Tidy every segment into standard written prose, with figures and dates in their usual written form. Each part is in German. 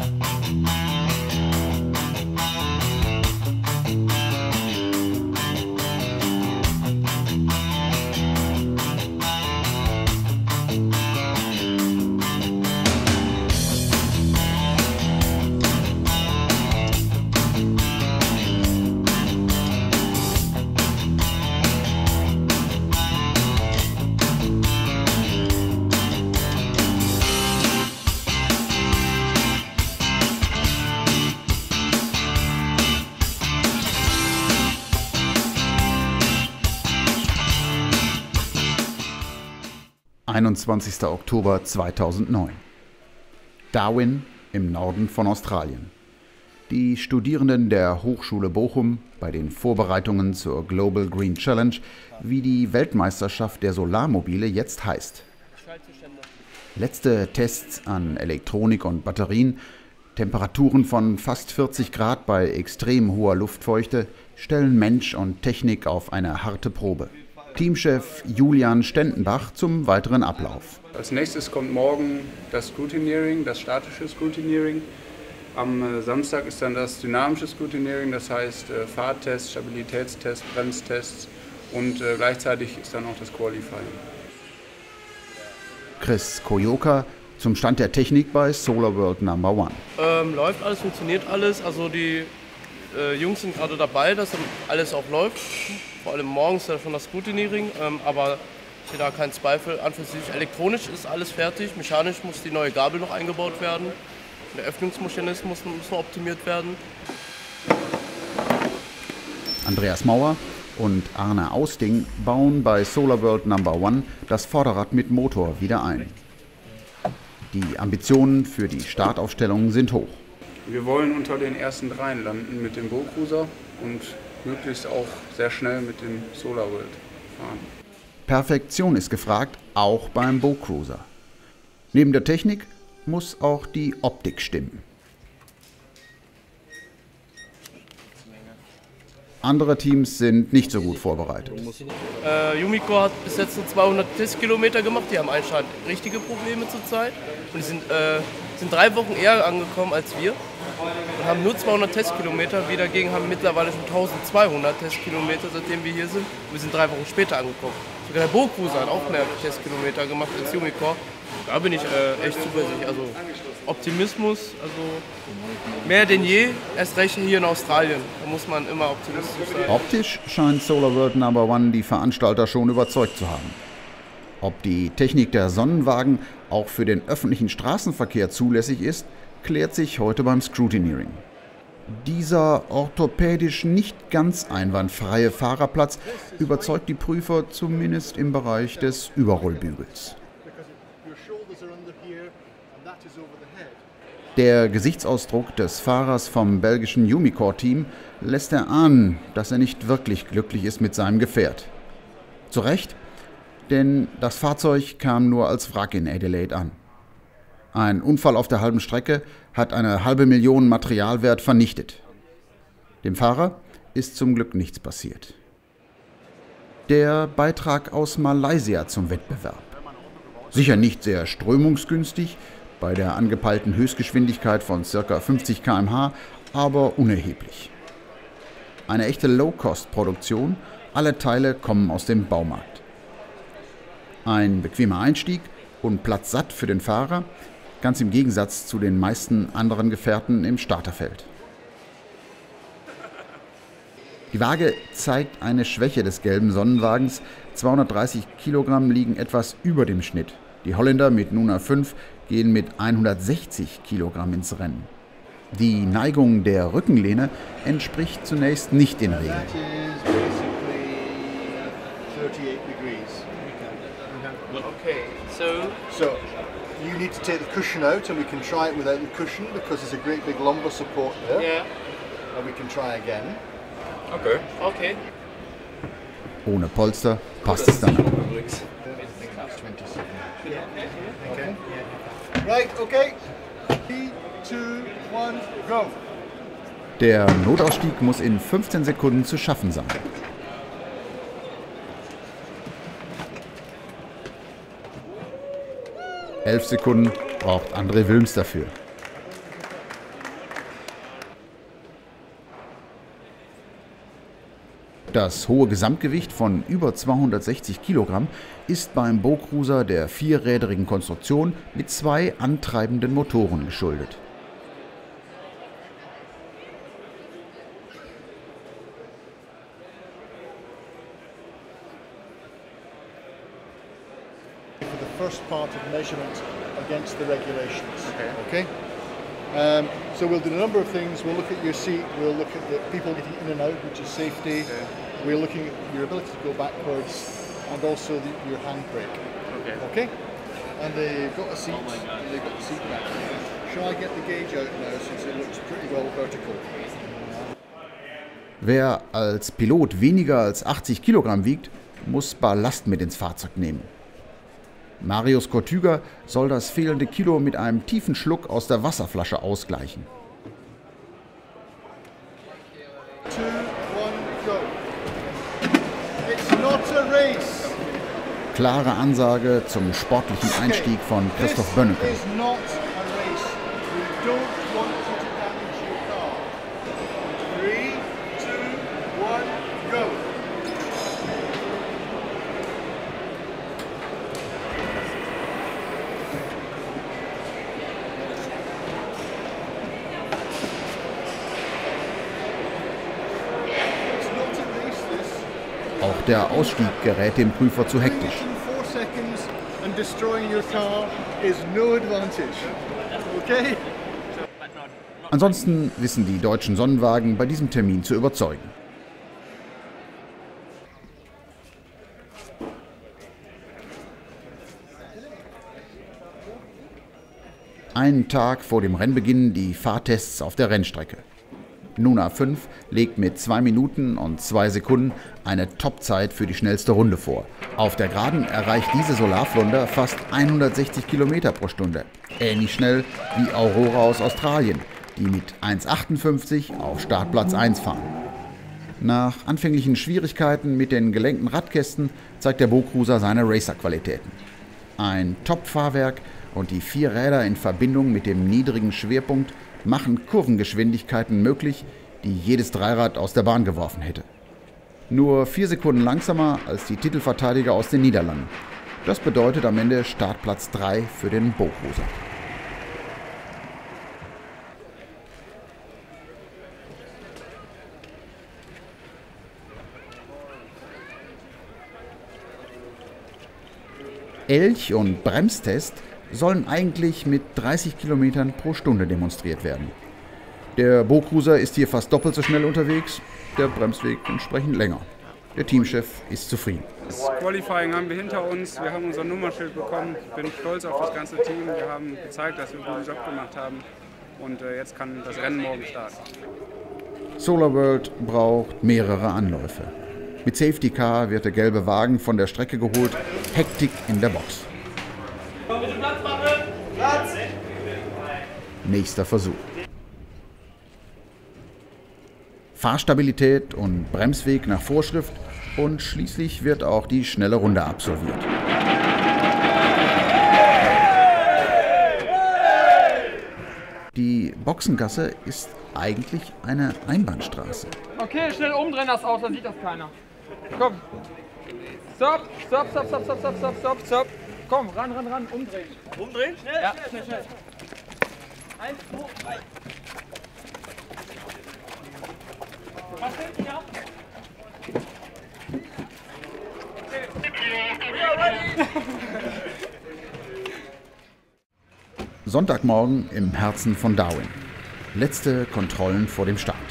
»21. Oktober 2009. Darwin im Norden von Australien. Die Studierenden der Hochschule Bochum bei den Vorbereitungen zur Global Green Challenge, wie die Weltmeisterschaft der Solarmobile jetzt heißt. Letzte Tests an Elektronik und Batterien, Temperaturen von fast 40 Grad bei extrem hoher Luftfeuchte stellen Mensch und Technik auf eine harte Probe. Teamchef Julian Stendenbach zum weiteren Ablauf. Als nächstes kommt morgen das Scrutineering, das statische Scrutineering. Am Samstag ist dann das dynamische Scrutineering, das heißt Fahrttests, Stabilitätstests, Bremstests und gleichzeitig ist dann auch das Qualifying. Chris Koyoka zum Stand der Technik bei SolarWorld No. 1. Läuft alles, funktioniert alles. Also die Jungs sind gerade dabei, dass alles auch läuft. Vor allem morgens ja schon das Scrutineering, aber ich sehe da keinen Zweifel. An für sich elektronisch ist alles fertig, mechanisch muss die neue Gabel noch eingebaut werden. Der Öffnungsmechanismus muss noch optimiert werden. Andreas Mauer und Arne Austing bauen bei SolarWorld No. 1 das Vorderrad mit Motor wieder ein. Die Ambitionen für die Startaufstellung sind hoch. Wir wollen unter den ersten dreien landen mit dem Bo-Cruiser und möglichst auch sehr schnell mit dem SolarWorld fahren. Perfektion ist gefragt, auch beim Bo-Cruiser. Neben der Technik muss auch die Optik stimmen. Andere Teams sind nicht so gut vorbereitet. Umicore hat bis jetzt nur 200 Testkilometer gemacht, die haben anscheinend richtige Probleme zurzeit. Und die sind 3 Wochen eher angekommen als wir und haben nur 200 Testkilometer. Wir dagegen haben mittlerweile schon 1200 Testkilometer, seitdem wir hier sind. Und wir sind 3 Wochen später angekommen. Sogar der Bo-Cruiser hat auch mehr Testkilometer gemacht als Umicore. Da bin ich echt zuversichtlich. Also Optimismus, also mehr denn je, erst recht hier in Australien. Da muss man immer optimistisch sein. Optisch scheint SolarWorld No. 1 die Veranstalter schon überzeugt zu haben. Ob die Technik der Sonnenwagen auch für den öffentlichen Straßenverkehr zulässig ist, klärt sich heute beim Scrutineering. Dieser orthopädisch nicht ganz einwandfreie Fahrerplatz überzeugt die Prüfer zumindest im Bereich des Überrollbügels. Der Gesichtsausdruck des Fahrers vom belgischen Umicore-Team lässt erahnen, dass er nicht wirklich glücklich ist mit seinem Gefährt. Zu Recht, denn das Fahrzeug kam nur als Wrack in Adelaide an. Ein Unfall auf der halben Strecke hat eine $500.000 Materialwert vernichtet. Dem Fahrer ist zum Glück nichts passiert. Der Beitrag aus Malaysia zum Wettbewerb. Sicher nicht sehr strömungsgünstig, bei der angepeilten Höchstgeschwindigkeit von ca. 50 km/h, aber unerheblich. Eine echte Low-Cost-Produktion, alle Teile kommen aus dem Baumarkt. Ein bequemer Einstieg und Platz satt für den Fahrer, ganz im Gegensatz zu den meisten anderen Gefährten im Starterfeld. Die Waage zeigt eine Schwäche des gelben Sonnenwagens, 230 Kilogramm liegen etwas über dem Schnitt. Die Holländer mit Nuna 5 gehen mit 160 Kilogramm ins Rennen. Die Neigung der Rückenlehne entspricht zunächst nicht den Regeln. Okay, so you need to take the cushion out and we can try it without the cushion because there's a great big lumbar support there. yeah, And we can try again. Okay. okay. Ohne Polster passt es dann. Übrigens. 27. Okay. Right, okay. 3, 2, 1, go. Der Notausstieg muss in 15 Sekunden zu schaffen sein. ...11 Sekunden braucht André Wilms dafür. Das hohe Gesamtgewicht von über 260 Kilogramm ist beim Bocruiser der vierrädrigen Konstruktion mit 2 antreibenden Motoren geschuldet. First part of measurement against the regulations. Okay. So we'll do a number of things. We'll look at your seat. We'll look at the people getting in and out, which is safety. Okay. We're looking at your ability to go backwards, and also your handbrake. Okay. Okay. And they've got a seat. And they've got the seat back. Shall I get the gauge out now, since it looks pretty well vertical? Wer als Pilot weniger als 80 Kilogramm wiegt, muss Ballast mit ins Fahrzeug nehmen. Marius Kortüger soll das fehlende Kilo mit einem tiefen Schluck aus der Wasserflasche ausgleichen. 2, 1, go. It's not a race. Klare Ansage zum sportlichen Einstieg von Christoph Bönneke. This is not a race. We don't want you to damage your car. 3, 2, 1, go. Auch der Ausstieg gerät dem Prüfer zu hektisch. Ansonsten wissen die deutschen Sonnenwagen bei diesem Termin zu überzeugen. Einen Tag vor dem Rennbeginn die Fahrtests auf der Rennstrecke. Nuna 5 legt mit 2 Minuten und 2 Sekunden eine Topzeit für die schnellste Runde vor. Auf der Geraden erreicht diese Solarflunder fast 160 km pro Stunde. Ähnlich schnell wie Aurora aus Australien, die mit 1,58 auf Startplatz 1 fahren. Nach anfänglichen Schwierigkeiten mit den gelenkten Radkästen zeigt der Bocruiser seine Racer-Qualitäten. Ein Top-Fahrwerk und die 4 Räder in Verbindung mit dem niedrigen Schwerpunkt machen Kurvengeschwindigkeiten möglich, die jedes Dreirad aus der Bahn geworfen hätte. Nur 4 Sekunden langsamer als die Titelverteidiger aus den Niederlanden. Das bedeutet am Ende Startplatz 3 für den Bocruiser. Elch- und Bremstest sollen eigentlich mit 30 km pro Stunde demonstriert werden. Der Bocruiser ist hier fast doppelt so schnell unterwegs, der Bremsweg entsprechend länger. Der Teamchef ist zufrieden. Das Qualifying haben wir hinter uns, wir haben unser Nummernschild bekommen. Ich bin stolz auf das ganze Team, wir haben gezeigt, dass wir einen guten Job gemacht haben und jetzt kann das Rennen morgen starten. SolarWorld braucht mehrere Anläufe. Mit Safety Car wird der gelbe Wagen von der Strecke geholt, Hektik in der Box. Bitte Platz machen! Platz! Nächster Versuch. Fahrstabilität und Bremsweg nach Vorschrift und schließlich wird auch die schnelle Runde absolviert. Die Boxengasse ist eigentlich eine Einbahnstraße. Okay, schnell umdrehen das Auto, dann sieht das keiner. Komm. Stopp, stopp, stopp, stopp, stopp, stopp, stopp, stopp, stopp. Komm, ran, umdrehen. Umdrehen? Schnell, ja. schnell. 1, 2, 3. Was hinten ab? Sonntagmorgen im Herzen von Darwin. Letzte Kontrollen vor dem Start.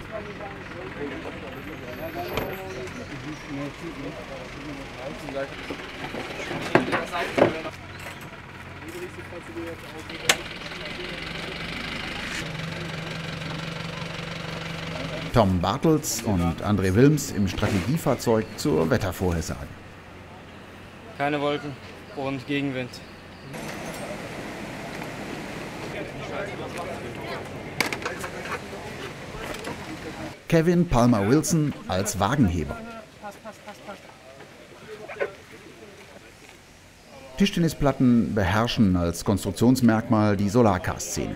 Tom Bartels und André Wilms im Strategiefahrzeug zur Wettervorhersage. Keine Wolken und Gegenwind. Kevin Palmer-Wilson als Wagenheber. Tischtennisplatten beherrschen als Konstruktionsmerkmal die Solarcar-Szene.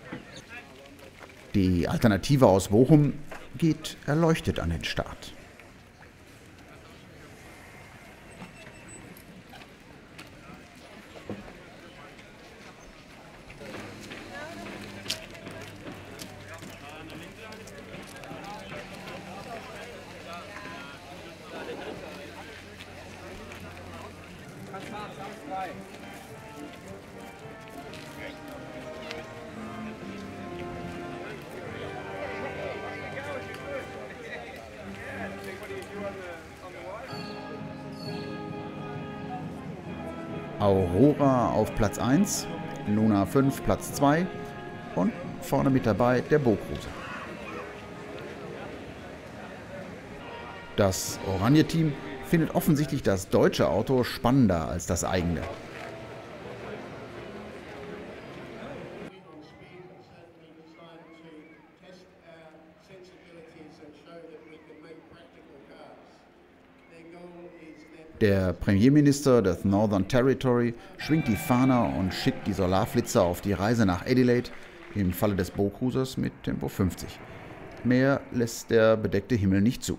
Die Alternative aus Bochum geht erleuchtet an den Start. Aurora auf Platz 1, Luna 5 Platz 2 und vorne mit dabei der Bo-Cruiser. Das Oranje-Team findet offensichtlich das deutsche Auto spannender als das eigene. Der Premierminister des Northern Territory schwingt die Fahne und schickt die Solarflitzer auf die Reise nach Adelaide, im Falle des Bo-Cruisers mit Tempo 50. Mehr lässt der bedeckte Himmel nicht zu.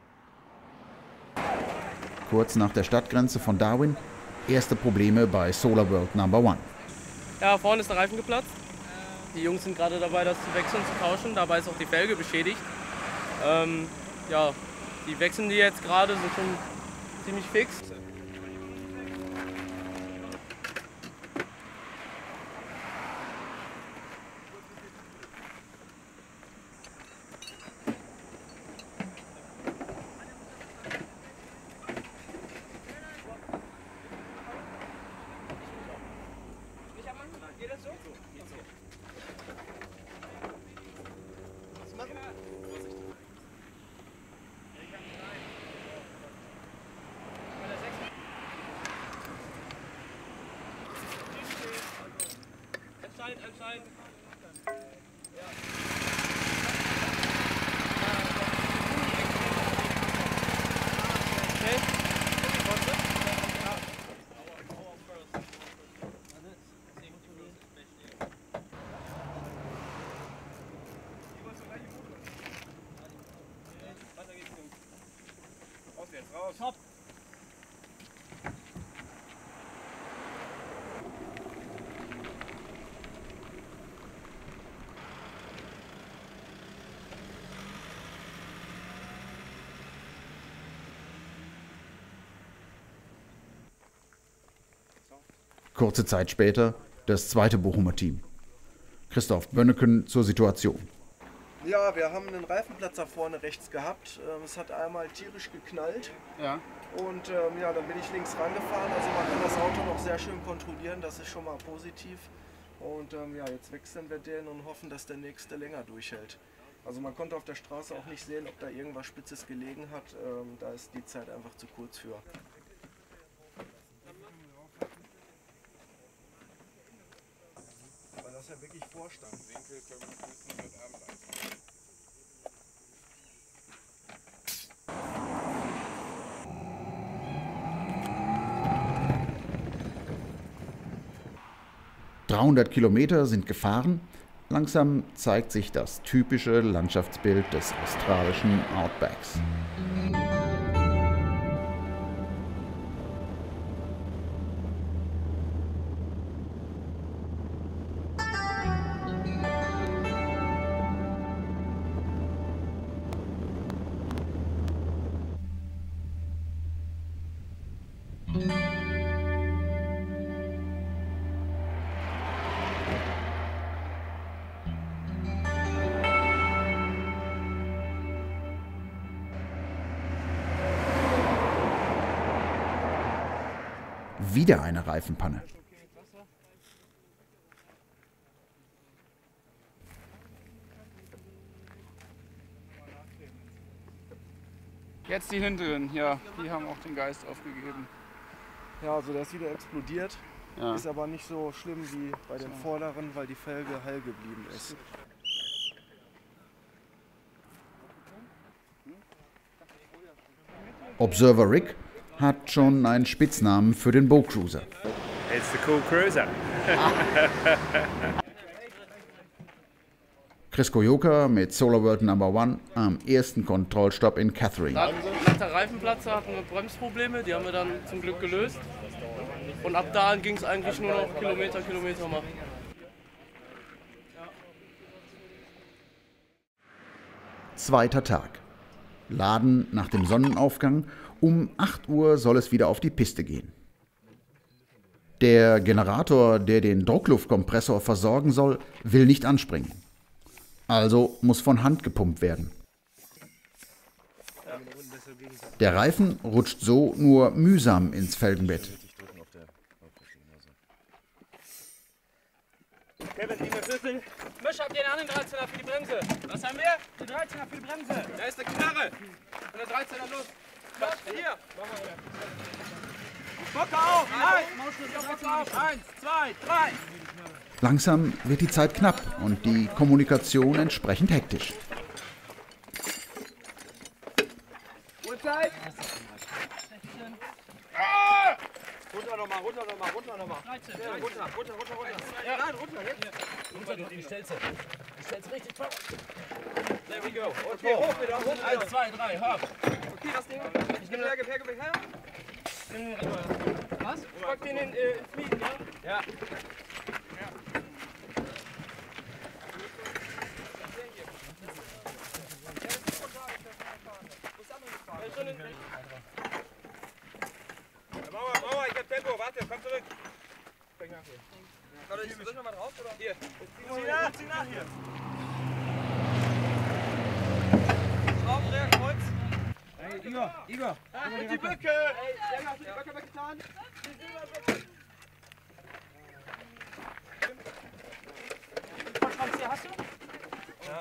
Kurz nach der Stadtgrenze von Darwin, erste Probleme bei SolarWorld No. 1. Ja, vorne ist der Reifen geplatzt. Die Jungs sind gerade dabei, das zu wechseln, zu tauschen. Dabei ist auch die Felge beschädigt. Ja, die wechseln die jetzt gerade, sind schon ziemlich fix. Anscheinend. Top. Kurze Zeit später das zweite Bochumer Team. Christoph Bönneken zur Situation. Ja, wir haben einen Reifenplatzer vorne rechts gehabt. Es hat einmal tierisch geknallt. Ja. Und ja, dann bin ich links rangefahren. Also man kann das Auto noch sehr schön kontrollieren, das ist schon mal positiv. Und ja, jetzt wechseln wir den und hoffen, dass der nächste länger durchhält. Also man konnte auf der Straße auch nicht sehen, ob da irgendwas Spitzes gelegen hat. Da ist die Zeit einfach zu kurz für. Weil das ja wirklich Vorstand. Winkel können wir frühestens heute Abend anfangen. 300 Kilometer sind gefahren. Langsam zeigt sich das typische Landschaftsbild des australischen Outbacks. Wieder eine Reifenpanne. Jetzt die hinteren, ja, die haben auch den Geist aufgegeben. Ja, also der ist wieder explodiert. Ja. Ist aber nicht so schlimm wie bei den vorderen, weil die Felge heil geblieben ist. Observer Rick hat schon einen Spitznamen für den Bo-Cruiser. It's the cool cruiser. Chris Koyoka mit SolarWorld No. 1 am ersten Kontrollstopp in Catherine. Nach der Reifenplatze hatten wir Bremsprobleme, die haben wir dann zum Glück gelöst. Und ab da ging es eigentlich nur noch Kilometer machen. Zweiter Tag. Laden nach dem Sonnenaufgang. Um 8 Uhr soll es wieder auf die Piste gehen. Der Generator, der den Druckluftkompressor versorgen soll, will nicht anspringen. Also muss von Hand gepumpt werden. Der Reifen rutscht so nur mühsam ins Felgenbett. Kevin, die Schlüssel. Misch ab den anderen 13er für die Bremse. Was haben wir? Die 13er für die Bremse. Da ist der Knarre. Und der 13er los. Was? Hier. Bocker auf. Auf. 1, 2, 3. Langsam wird die Zeit knapp und die Kommunikation entsprechend hektisch. Uhrzeit. Runter nochmal. 13, ja, runter. Ja, rein, runter, jetzt. Runter, die stellst richtig top. There we go. Okay, hoch wieder. 1, 2, 3, hopp. Okay, das Ding. Ich nehme Gepäck her. Was? Pack den in Fliegen, ja? Ja. Mauer, ich hab Tempo, warte, komm zurück. Soll noch mal drauf, oder? Hier. Zieh nach hier. Schraubendreher, Kreuz. Hey, Igor. Und die Böcke. Ey, hast du die Böcke weggetan? Die Silberböcke. Was hier hast du? Ja.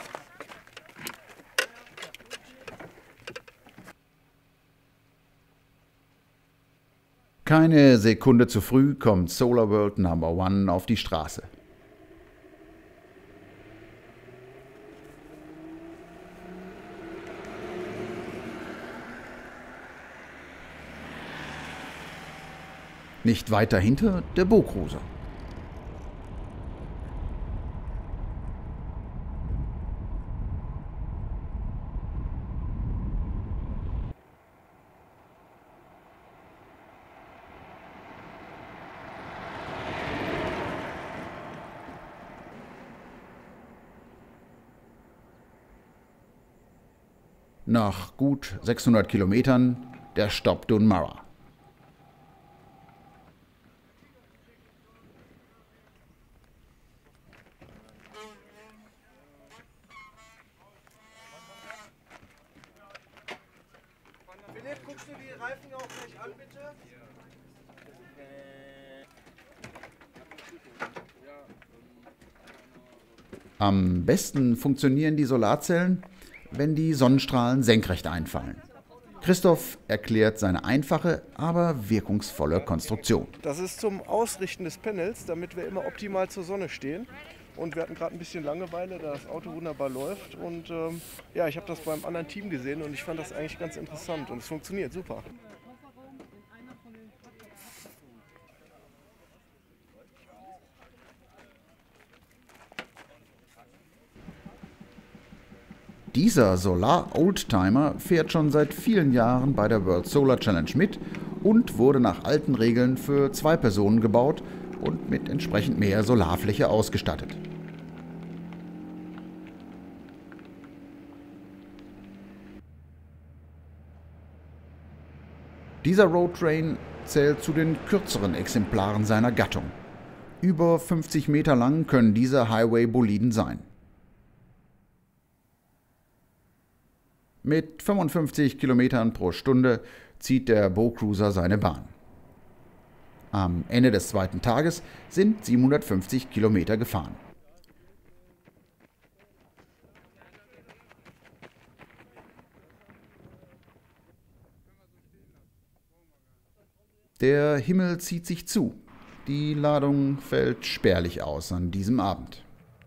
Keine Sekunde zu früh kommt SolarWorld No. 1 auf die Straße. Nicht weit dahinter der Bo-Cruiser. Nach gut 600 Kilometern der Stopp Dunmurra. Philipp, guckst du die Reifen auch gleich an, bitte? Am besten funktionieren die Solarzellen, wenn die Sonnenstrahlen senkrecht einfallen. Christoph erklärt seine einfache, aber wirkungsvolle Konstruktion. Das ist zum Ausrichten des Panels, damit wir immer optimal zur Sonne stehen. Und wir hatten gerade ein bisschen Langeweile, da das Auto wunderbar läuft. Und ja, ich habe das beim anderen Team gesehen und ich fand das eigentlich ganz interessant. Und es funktioniert super. Dieser Solar-Oldtimer fährt schon seit vielen Jahren bei der World Solar Challenge mit und wurde nach alten Regeln für 2 Personen gebaut und mit entsprechend mehr Solarfläche ausgestattet. Dieser Roadtrain zählt zu den kürzeren Exemplaren seiner Gattung. Über 50 Meter lang können diese Highway-Boliden sein. Mit 55 Kilometern pro Stunde zieht der Bo-Cruiser seine Bahn. Am Ende des 2. Tages sind 750 Kilometer gefahren. Der Himmel zieht sich zu. Die Ladung fällt spärlich aus an diesem Abend.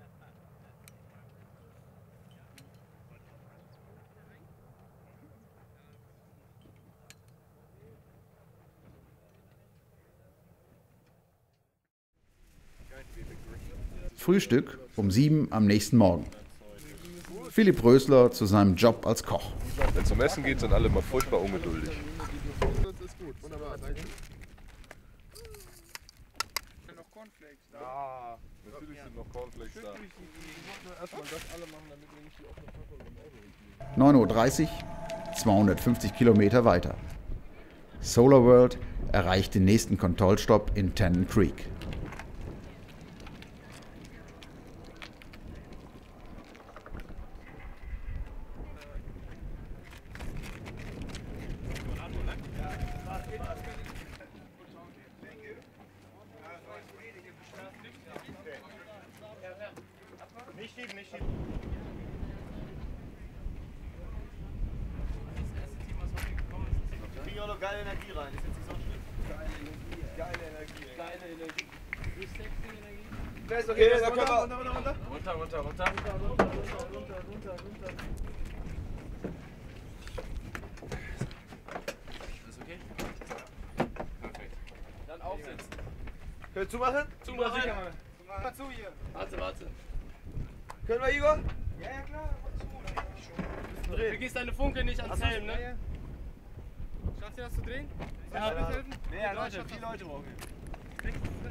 Frühstück um 7 am nächsten Morgen. Philipp Rösler zu seinem Job als Koch. Wenn es zum Essen geht, sind alle mal furchtbar ungeduldig. Das ist gut, wunderbar, danke. Noch Cornflakes da? Ja, natürlich sind noch Cornflakes da. Erstmal das alle machen, damit wir nicht die offene Packung im Auto 9:30 kriegen. Uhr, 250 Kilometer weiter. SolarWorld erreicht den nächsten Kontrollstopp in Tennant Creek. Kriegen auch noch geile Energie rein, ist jetzt nicht so schlimm. Geile Energie. Geile Energie. Ist okay, da können wir. Runter. Ist okay? Perfekt. Dann aufsetzen. Können wir zumachen? Zumachen. Mal zu hier. Warte. Können wir, Igor? Ja, klar. Du vergisst deine Funke nicht ans Helm, ne? Ja. Schaffst du das zu drehen? Ja, helfen? Ja, Leute, 4 Leute brauchen wir.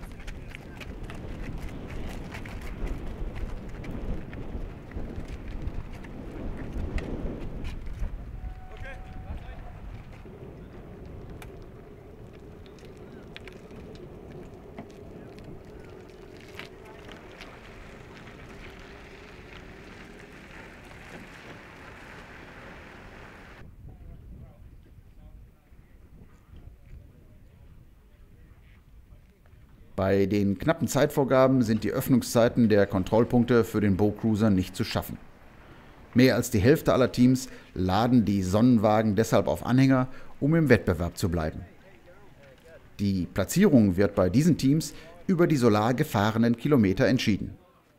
Bei den knappen Zeitvorgaben sind die Öffnungszeiten der Kontrollpunkte für den Bowcruiser nicht zu schaffen. Mehr als die Hälfte aller Teams laden die Sonnenwagen deshalb auf Anhänger, um im Wettbewerb zu bleiben. Die Platzierung wird bei diesen Teams über die solar gefahrenen Kilometer entschieden.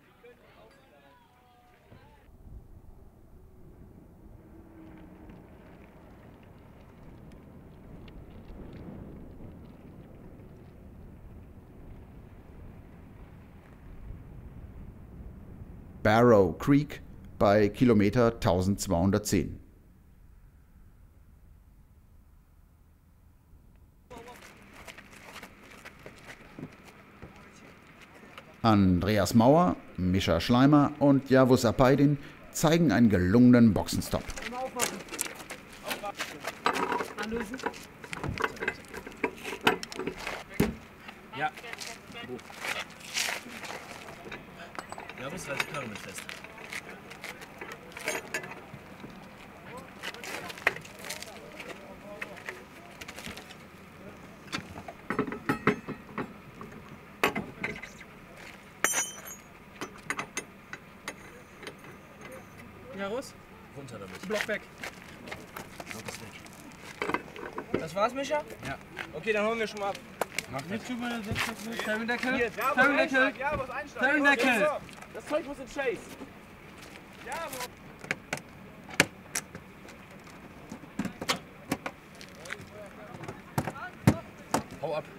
Barrow Creek bei Kilometer 1210. Andreas Mauer, Mischa Schleimer und Yavuz Apaydin zeigen einen gelungenen Boxenstopp. Anlösen. Ja. Ja, bis halt die Karre mit fest. Ja, raus. Runter damit. Block weg. Block ist weg. Das war's, Micha? Ja. Okay, dann holen wir schon mal ab. Nicht über den Termindeckel. Termindeckel. Termindeckel. Das Zeug muss in Chase. Ja, aber... Hau ab.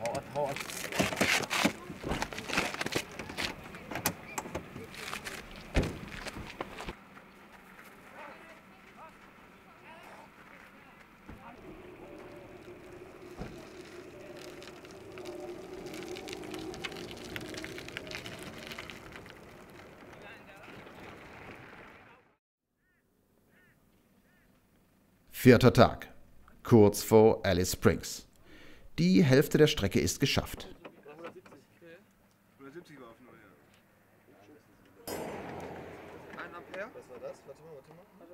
Vierter Tag, kurz vor Alice Springs. Die Hälfte der Strecke ist geschafft. 170 war auf 0, ja. 1 Ampere. Was war das? Warte mal.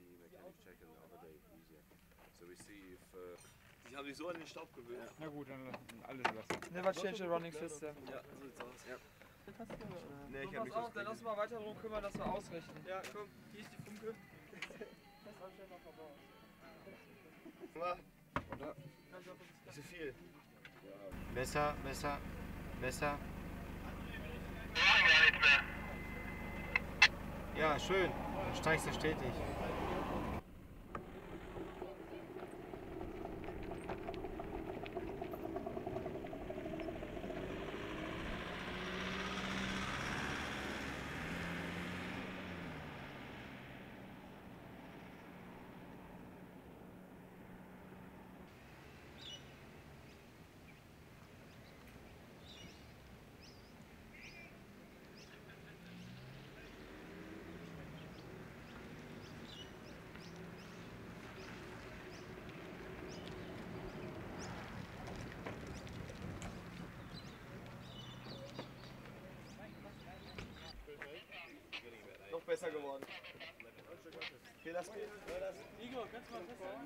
Die haben sich so an den Staub gewöhnt. Na gut, dann alles lassen. Never change the running system. Ja, so sieht's aus. Ja. Nee, ich hab mich auch, dann lass uns mal weiter darum kümmern, dass wir ausrichten. Ja, komm, hier ist die Funke. Zu viel. Messer. Ja, schön. Dann steigst du stetig. Noch besser geworden. Okay, lass gehen. Igor, kannst du mal festhalten?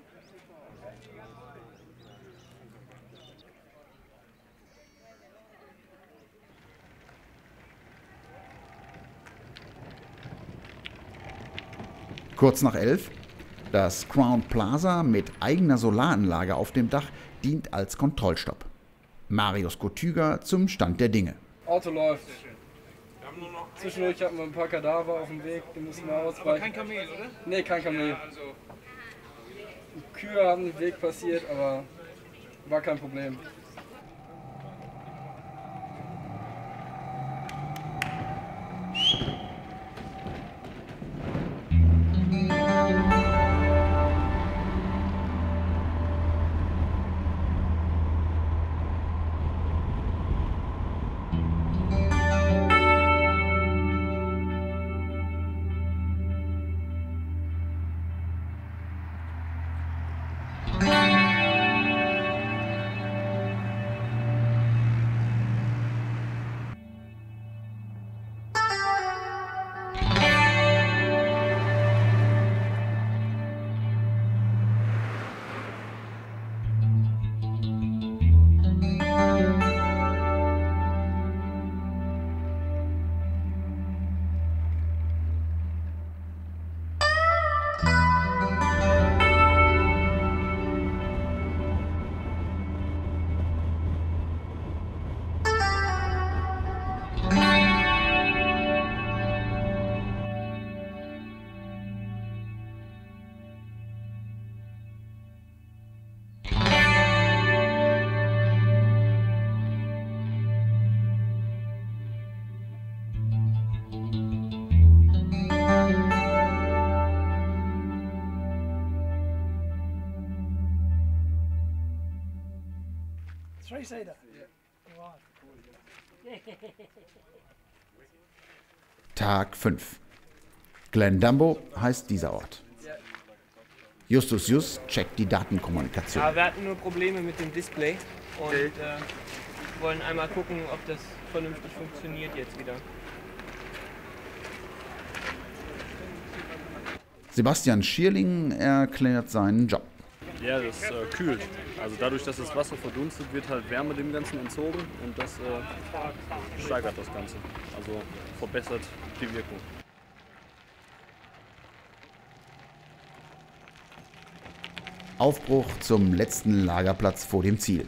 Kurz nach 11. Das Crown Plaza mit eigener Solaranlage auf dem Dach dient als Kontrollstopp. Marius Kotüger zum Stand der Dinge. Auto läuft. Zwischendurch hatten wir ein paar Kadaver auf dem Weg, die mussten wir ausweichen. Aber kein Kamel, oder? Nee, kein Kamel. Die Kühe haben den Weg passiert, aber war kein Problem. Tag 5. Glendambo heißt dieser Ort. Justus Just checkt die Datenkommunikation. Ja, wir hatten nur Probleme mit dem Display und wollen einmal gucken, ob das vernünftig funktioniert jetzt wieder. Sebastian Schierling erklärt seinen Job. Ja, das kühlt. Also dadurch, dass das Wasser verdunstet, wird halt Wärme dem Ganzen entzogen und das steigert das Ganze. Also verbessert die Wirkung. Aufbruch zum letzten Lagerplatz vor dem Ziel.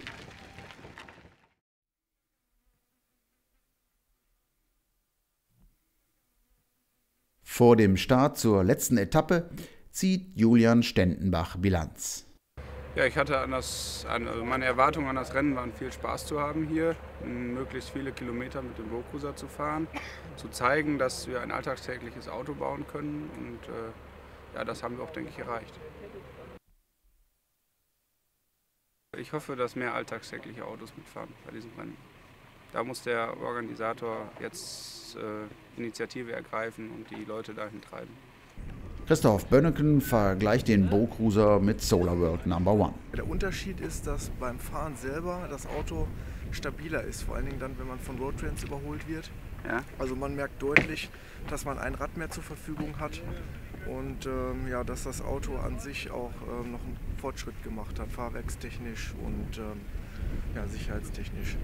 Vor dem Start zur letzten Etappe zieht Julian Stendenbach Bilanz. Ja, ich hatte meine Erwartungen an das Rennen waren, viel Spaß zu haben hier, möglichst viele Kilometer mit dem Go-Cruiser zu fahren, zu zeigen, dass wir ein alltagstägliches Auto bauen können und ja, das haben wir auch, denke ich, erreicht. Ich hoffe, dass mehr alltagstägliche Autos mitfahren bei diesem Rennen. Da muss der Organisator jetzt Initiative ergreifen und die Leute dahin treiben. Christoph Bönneken vergleicht den Go-Cruiser mit SolarWorld No. 1. Der Unterschied ist, dass beim Fahren selber das Auto stabiler ist, vor allen Dingen dann, wenn man von Roadtrends überholt wird. Ja. Also man merkt deutlich, dass man ein Rad mehr zur Verfügung hat und ja, dass das Auto an sich auch noch einen Fortschritt gemacht hat, fahrwerkstechnisch und ja, sicherheitstechnisch.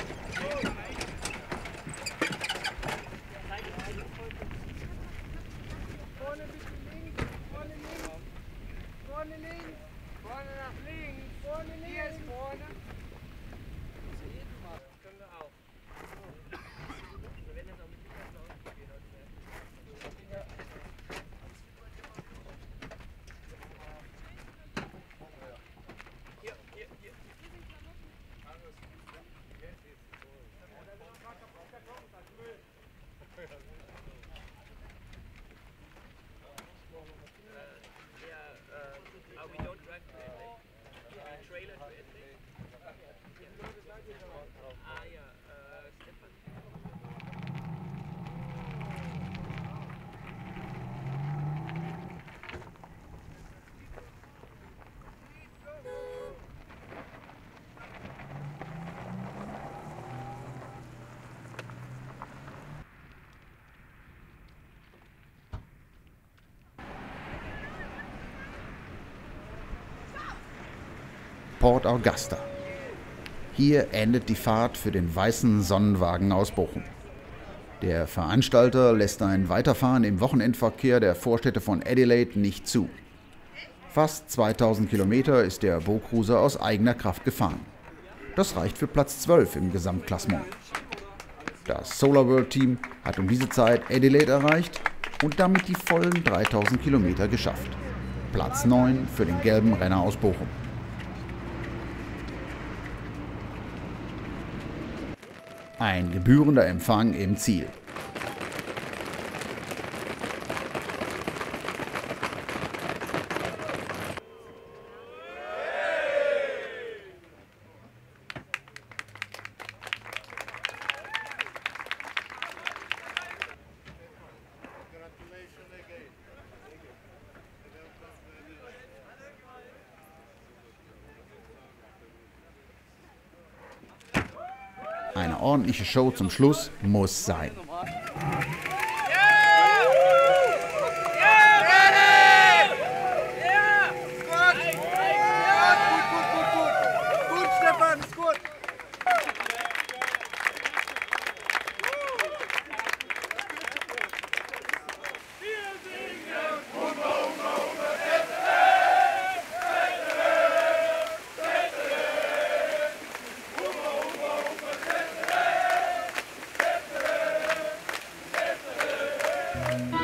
Port Augusta. Hier endet die Fahrt für den weißen Sonnenwagen aus Bochum. Der Veranstalter lässt ein Weiterfahren im Wochenendverkehr der Vorstädte von Adelaide nicht zu. Fast 2000 Kilometer ist der Bo-Cruiser aus eigener Kraft gefahren. Das reicht für Platz 12 im Gesamtklassement. Das SolarWorld-Team hat um diese Zeit Adelaide erreicht und damit die vollen 3000 Kilometer geschafft. Platz 9 für den gelben Renner aus Bochum. Ein gebührender Empfang im Ziel. Eine ordentliche Show zum Schluss muss sein. Gut, Stefan, ist gut. Thank you.